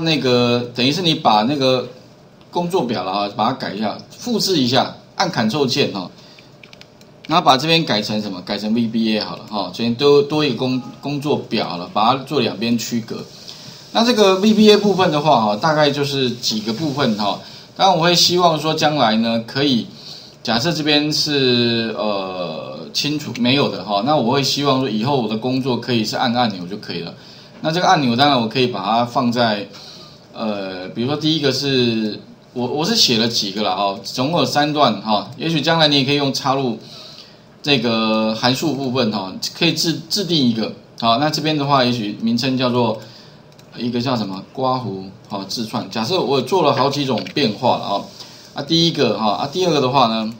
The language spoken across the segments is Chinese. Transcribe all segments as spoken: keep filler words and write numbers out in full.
那个等于是你把那个工作表了啊，把它改一下，复制一下，按 Ctrl 键哈，然后把这边改成什么？改成 V B A 好了哈，这边多多一个工工作表好了，把它做两边区隔。那这个 V B A 部分的话哈，大概就是几个部分哈。当然我会希望说将来呢，可以假设这边是呃清楚没有的哈，那我会希望说以后我的工作可以是按按钮就可以了。那这个按钮当然我可以把它放在呃，比如说第一个是我我是写了几个了哈，总共有三段哈，也许将来你也可以用插入这个函数部分哈，可以制制定一个好，那这边的话也许名称叫做一个叫什么刮胡好字串，假设我做了好几种变化了啊，啊第一个哈啊第二个的话呢，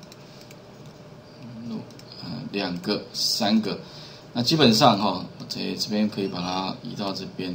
两个三个，那基本上哈，这这边可以把它移到这边。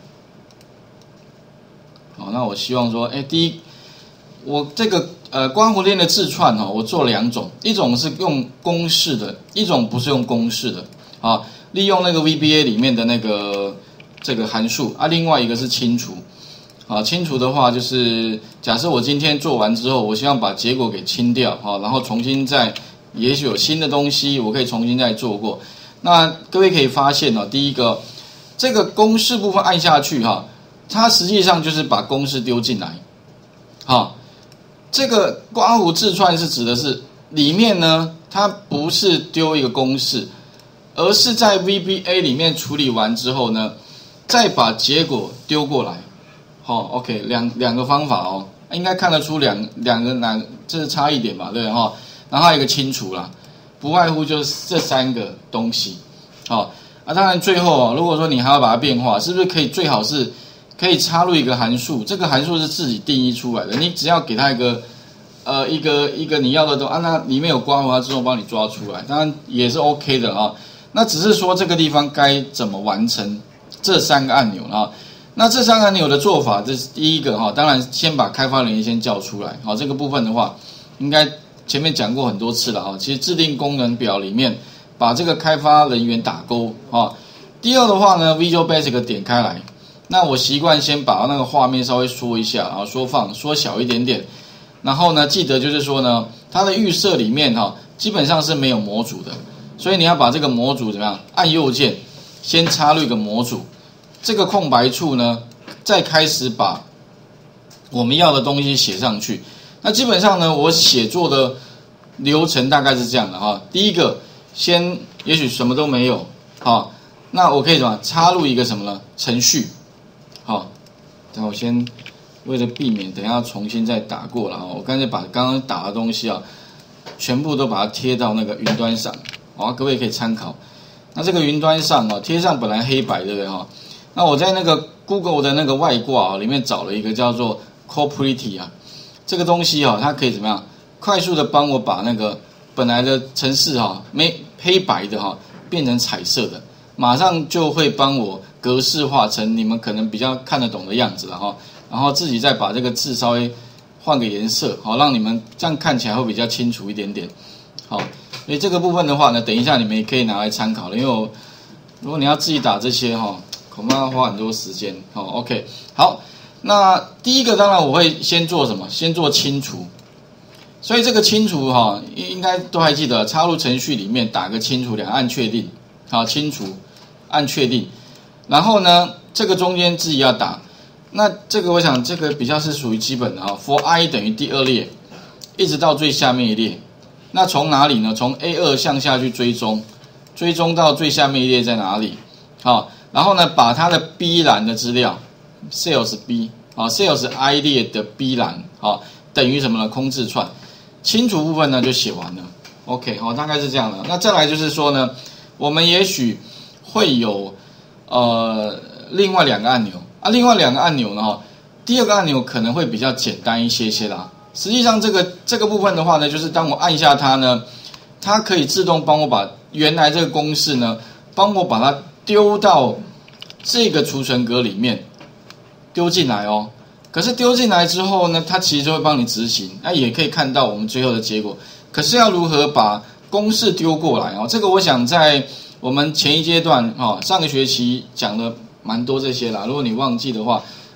好，那我希望说，哎，第一，我这个呃刮胡链的字串哈，我做两种，一种是用公式的，一种不是用公式的，啊，利用那个 V B A 里面的那个这个函数啊，另外一个是清除，啊，清除的话就是假设我今天做完之后，我希望把结果给清掉，啊，然后重新再，也许有新的东西，我可以重新再做过。那各位可以发现哦，第一个这个公式部分按下去哈。它实际上就是把公式丢进来，好，这个刮胡字串是指的是里面呢，它不是丢一个公式，而是在 V B A 里面处理完之后呢，再把结果丢过来，好 ，OK， 两两个方法哦，应该看得出两两个哪这是差异点吧，对不对哈？然后还有一个清除啦，不外乎就是这三个东西，好，啊，当然最后哦，如果说你还要把它变化，是不是可以最好是可以插入一个函数，这个函数是自己定义出来的，你只要给它一个呃一个一个你要的东西，啊，那里面有刮胡，它自动帮你抓出来，当然也是 OK 的啊。那只是说这个地方该怎么完成这三个按钮啊？那这三个按钮的做法，这是第一个哈，当然先把开发人员先叫出来，好，这个部分的话，应该前面讲过很多次了啊。其实制定功能表里面把这个开发人员打勾啊。第二的话呢 ，Visual Basic 点开来。那我习惯先把那个画面稍微缩一下，然后缩放缩小一点点，然后呢，记得就是说呢，它的预设里面哈，基本上是没有模组的，所以你要把这个模组怎么样？按右键，先插入一个模组，这个空白处呢，再开始把我们要的东西写上去。那基本上呢，我写作的流程大概是这样的哈。第一个，先也许什么都没有，好，那我可以怎么插入一个什么呢？程序。好，等我先为了避免等一下重新再打过了啊，我干脆把刚刚打的东西啊，全部都把它贴到那个云端上，好，各位可以参考。那这个云端上啊，贴上本来黑白对不对哈？那我在那个 Google 的那个外挂啊里面找了一个叫做 Coprety 啊，这个东西啊，它可以怎么样？快速的帮我把那个本来的程式哈没黑白的哈变成彩色的，马上就会帮我格式化成你们可能比较看得懂的样子了哈，然后自己再把这个字稍微换个颜色，好，让你们这样看起来会比较清楚一点点。好，所以这个部分的话呢，等一下你们也可以拿来参考了，因为我如果你要自己打这些哈，恐怕要花很多时间。好 ，OK， 好，那第一个当然我会先做什么？先做清除。所以这个清除哈，应该都还记得，插入程序里面打个清除，两按确定，好，清除，按确定。然后呢，这个中间自己要打，那这个我想这个比较是属于基本的啊 ，for i 等于第二列，一直到最下面一列。那从哪里呢？从 A 二 向下去追踪，追踪到最下面一列在哪里？好，然后呢，把它的 B 栏的资料 ，sales B 啊 ，sales I 列的 B 栏好等于什么呢？空字串，清除部分呢就写完了。OK， 好，大概是这样的。那再来就是说呢，我们也许会有。呃，另外两个按钮啊，另外两个按钮呢，哈，第二个按钮可能会比较简单一些些啦。实际上，这个这个部分的话呢，就是当我按下它呢，它可以自动帮我把原来这个公式呢，帮我把它丢到这个储存格里面，丢进来哦。可是丢进来之后呢，它其实就会帮你执行，那也可以看到我们最后的结果。可是要如何把公式丢过来哦？这个我想在我们前一阶段哈，上个学期讲的蛮多这些啦。如果你忘记的话，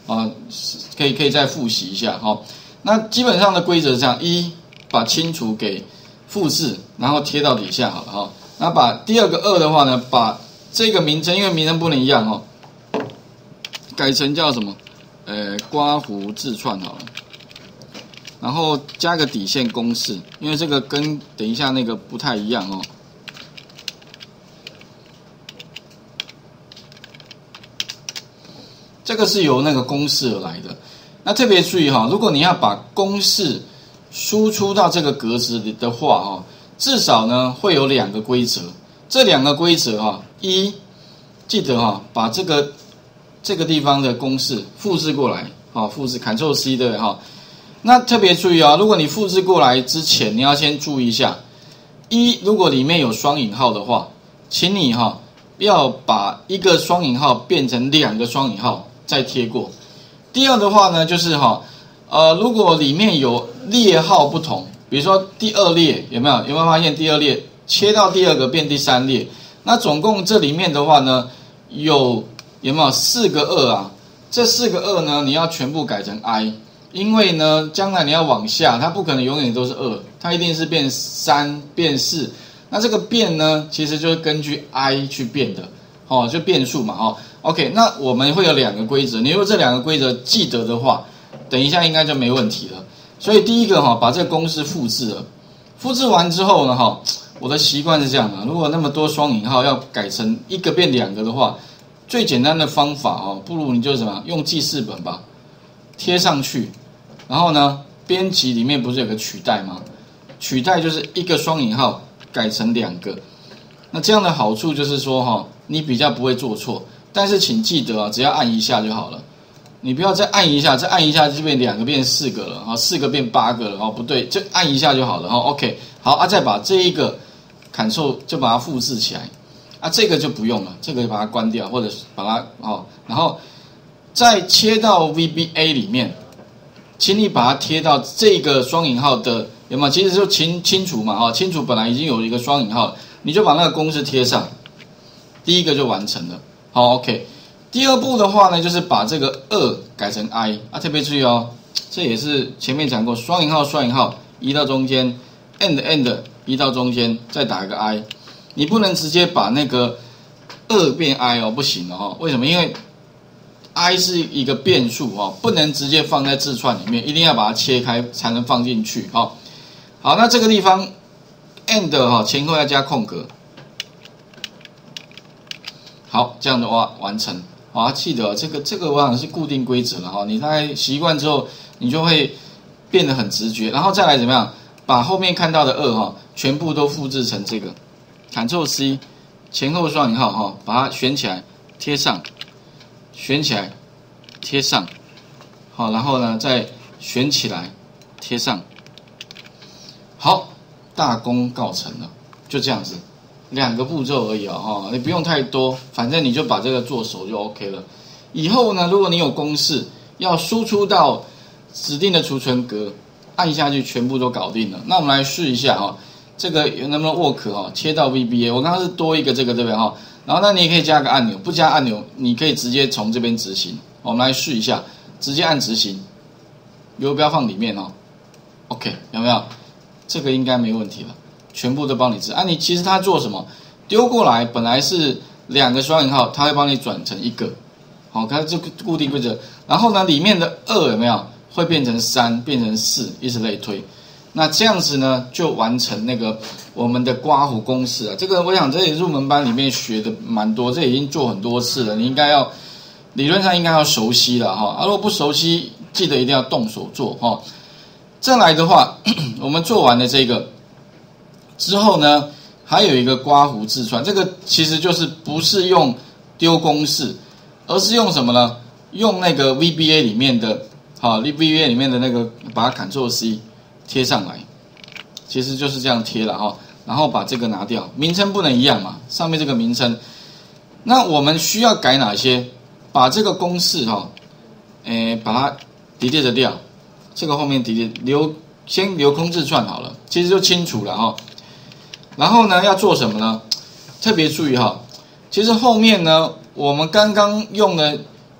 啊，可以可以再复习一下哈。那基本上的规则是这样：一把清除给复制，然后贴到底下好了哈。那把第二个二的话呢，把这个名称，因为名称不能一样哈，改成叫什么？呃，刮胡字串好了。然后加个底线公式，因为这个跟等一下那个不太一样哦。这个是由那个公式而来的。那特别注意哈，如果你要把公式输出到这个格子里的话哈，至少呢会有两个规则。这两个规则哈，一记得哈，把这个这个地方的公式复制过来，好，复制 Ctrl C 对不对哈？那特别注意啊，如果你复制过来之前，你要先注意一下：一，如果里面有双引号的话，请你哈要把一个双引号变成两个双引号再贴过。第二的话呢，就是哈呃，如果里面有列号不同，比如说第二列有没有？有没有发现第二列切到第二个变第三列？那总共这里面的话呢，有有没有四个二啊？这四个二呢，你要全部改成 I。因为呢，将来你要往下，它不可能永远都是二，它一定是变三、变四。那这个变呢，其实就是根据 I 去变的，哦，就变数嘛，哦。OK， 那我们会有两个规则，你如果这两个规则记得的话，等一下应该就没问题了。所以第一个哈，把这个公式复制了，复制完之后呢，哈，我的习惯是这样的，如果那么多双引号要改成一个变两个的话，最简单的方法哦，不如你就什么用记事本吧，贴上去。然后呢，编辑里面不是有个取代吗？取代就是一个双引号改成两个。那这样的好处就是说哈，你比较不会做错。但是请记得啊，只要按一下就好了，你不要再按一下，再按一下就变两个变四个了，哈，四个变八个了，哦，不对，就按一下就好了，哈 ，OK， 好啊，再把这一个 Ctrl 就把它复制起来，啊，这个就不用了，这个就把它关掉，或者把它哦，然后再切到 V B A 里面。请你把它贴到这个双引号的有没有？其实就清清除嘛，哈，清除本来已经有一个双引号，你就把那个公式贴上，第一个就完成了。好 ，OK。第二步的话呢，就是把这个二改成 I 啊，特别注意哦，这也是前面讲过，双引号双引号移到中间 ，and and 移到中间，再打一个 I， 你不能直接把那个二变 I 哦，不行哦，为什么？因为I 是一个变数哈，不能直接放在字串里面，一定要把它切开才能放进去哈。好，那这个地方 and 哈前后要加空格，好，这样的话完成。好，记得这个这个我想是固定规则了哈，你大概习惯之后，你就会变得很直觉，然后再来怎么样，把后面看到的二哈全部都复制成这个 ，Ctrl C 前后双引号哈，把它选起来贴上。选起来，贴上，好，然后呢，再选起来，贴上，好，大功告成了，就这样子，两个步骤而已啊、哦，你不用太多，反正你就把这个做熟就 OK 了。以后呢，如果你有公式要输出到指定的储存格，按下去全部都搞定了。那我们来试一下哈、哦，这个能不能 work 哈、哦？切到 V B A， 我刚刚是多一个这个对不对哈？然后呢，你也可以加个按钮，不加按钮，你可以直接从这边执行。我们来试一下，直接按执行，游标放里面哦。OK， 有没有？这个应该没问题了，全部都帮你执。啊，你其实它做什么？丢过来本来是两个双引号，它会帮你转成一个。好，看这个固定规则。然后呢，里面的二有没有会变成三，变成四，以此类推。那这样子呢，就完成那个我们的刮胡公式啊。这个我想这里入门班里面学的蛮多，这已经做很多次了，你应该要理论上应该要熟悉了哈。啊，如果不熟悉，记得一定要动手做哈。再来的话，我们做完了这个之后呢，还有一个刮胡字串，这个其实就是不是用丢公式，而是用什么呢？用那个 V B A 里面的，好 V B A 里面的那个，把它 Ctrl C。贴上来，其实就是这样贴了哈，然后把这个拿掉，名称不能一样嘛，上面这个名称，那我们需要改哪些？把这个公式哈，诶，把它 delete 掉，这个后面 delete 留，先留空字串好了，其实就清楚了哈。然后呢，要做什么呢？特别注意哈，其实后面呢，我们刚刚用的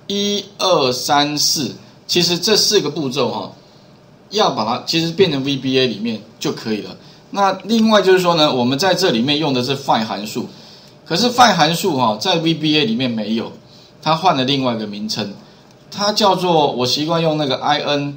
一二三四，其实这四个步骤哈、哦，要把它其实变成 V B A 里面就可以了。那另外就是说呢，我们在这里面用的是 find 函数，可是 find 函数哈、哦，在 V B A 里面没有，它换了另外一个名称，它叫做我习惯用那个 I N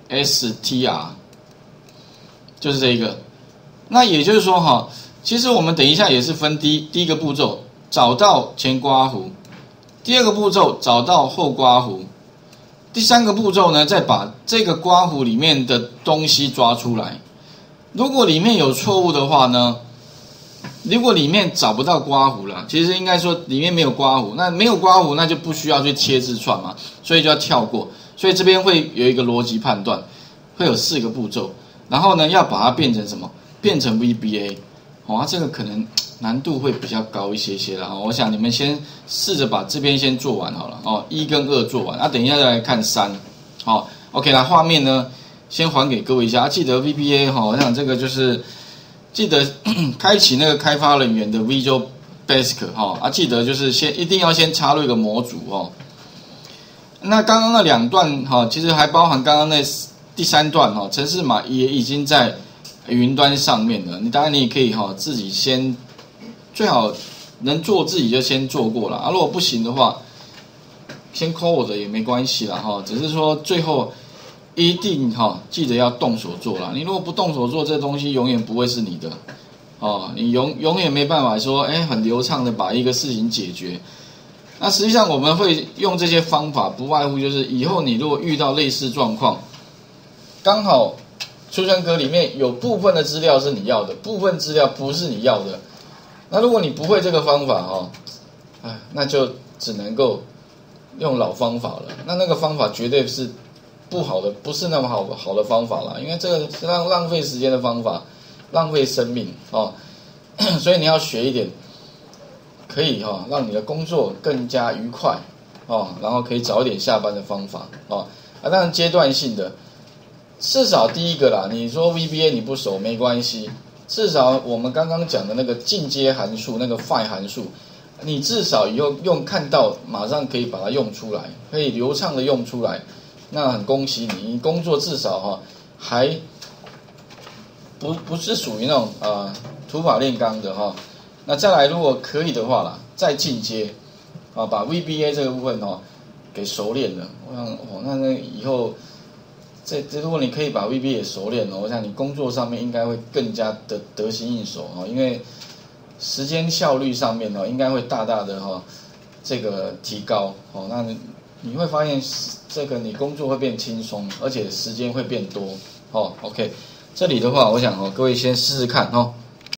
S T R， 就是这一个。那也就是说哈，其实我们等一下也是分第一第一个步骤，找到前刮弧，第二个步骤找到后刮弧，第三个步骤呢，再把这个刮弧里面的东西抓出来。如果里面有错误的话呢，如果里面找不到刮弧了，其实应该说里面没有刮弧，那没有刮弧那就不需要去切字串嘛，所以就要跳过。所以这边会有一个逻辑判断，会有四个步骤，然后呢要把它变成什么？变成 V B A， 哦，这个可能难度会比较高一些些啦。我想你们先试着把这边先做完好了哦，一跟二做完，啊，等一下再来看三，好 ，OK 啦，画面呢先还给各位一下，啊、记得 V B A 哈、哦，我想这个就是记得开启那个开发人员的 Visual Basic 哈、哦，啊，记得就是先一定要先插入一个模组哦。那刚刚那两段哈、哦，其实还包含刚刚那第三段哈、哦，程式码也已经在云端上面了，你当然你也可以哈、哦、自己先，最好能做自己就先做过了啊。如果不行的话，先 call 我的也没关系啦哈、哦。只是说最后一定哈、哦、记得要动手做啦。你如果不动手做，这东西永远不会是你的哦，你永永远没办法说哎很流畅的把一个事情解决。那实际上我们会用这些方法，不外乎就是以后你如果遇到类似状况，刚好储存格里面有部分的资料是你要的，部分资料不是你要的。那如果你不会这个方法哈、哦，那就只能够用老方法了。那那个方法绝对是不好的，不是那么好好的方法啦，因为这个是浪浪费时间的方法，浪费生命哦。所以你要学一点，可以哈、哦、让你的工作更加愉快哦，然后可以早一点下班的方法哦。啊，当然阶段性的。至少第一个啦，你说 V B A 你不熟没关系，至少我们刚刚讲的那个进阶函数，那个 find 函数，你至少以后用看到，马上可以把它用出来，可以流畅的用出来，那很恭喜你，你工作至少哈、哦、还不不是属于那种呃土法炼钢的哈、哦。那再来，如果可以的话啦，再进阶啊，把 V B A 这个部分哦给熟练了，我想哦，那那以后。这这，如果你可以把 V B A 也熟练哦，我想你工作上面应该会更加的得心应手哦，因为时间效率上面哦，应该会大大的哈这个提高哦。那你会发现这个你工作会变轻松，而且时间会变多哦。OK， 这里的话，我想哦，各位先试试看哦。